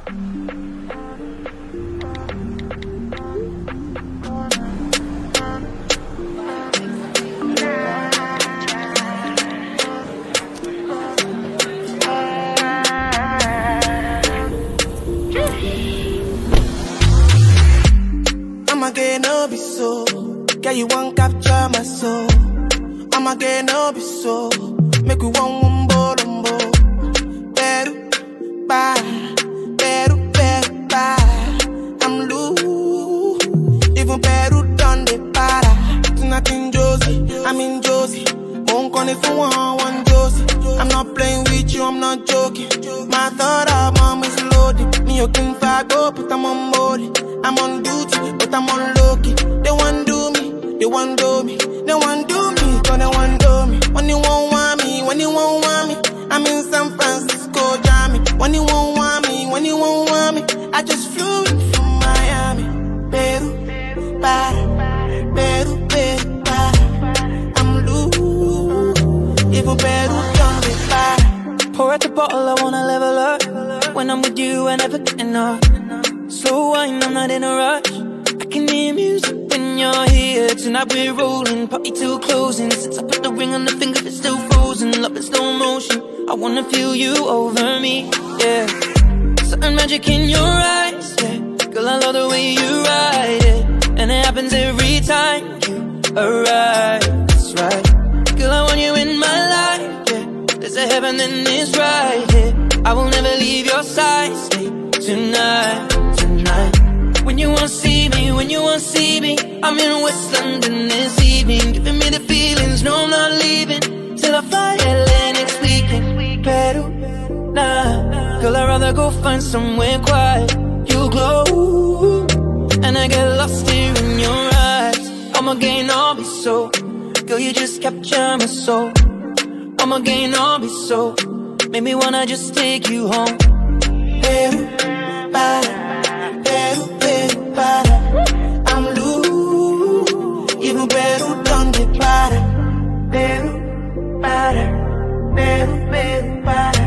I'ma get no be so. Girl, you won't capture my soul. I'ma get no be so. Make we one wumbo lumbo. Peru, bye. Peru, Peru, bye. I'm loose. Even Peru done the para. Tonight in Josie, I'm in Josie. Won't call it for one Josie. I'm not playing with you, I'm not joking. My thought of mom is loaded. Me, you can go, but I'm on board. I'm on duty, but I'm on low-key. They want do me, they want do me. They want do me, cause they want do me. When you won't want me, when you won't want me, I'm in San Francisco, Jammy. When you won't want me, when you won't want me, I just flew in from Miami. Peru, para, Peru, Peru, para. I'm loose, even Peru done the para. Pour out the bottle, I wanna level up. When I'm with you, I never get enough. Slow wine, I'm not in a rush. I can hear music when you're here. Tonight we're rolling, party till closing. Since I put the ring on the finger, it's still frozen. Love in slow motion, I wanna feel you over me, yeah. Certain magic in your eyes, yeah. Girl, I love the way you ride it. And it happens every time you arrive, that's right. Girl, I want you in my life, yeah. There's a heaven and it's right here, yeah. I will never leave your side, stay tonight. When you won't see me, when you won't see me, I'm in West London this evening, giving me the feelings, no I'm not leaving till I fly LA next weekend. Peru, nah, girl I'd rather go find somewhere quiet. You glow, and I get lost here in your eyes. I'm again, I'll be so, girl you just capture my soul. I'm again, I'll be so, make me wanna just take you home. Peru, para. I'm loose, even Peru done the para. Peru, para, Peru, Peru, para.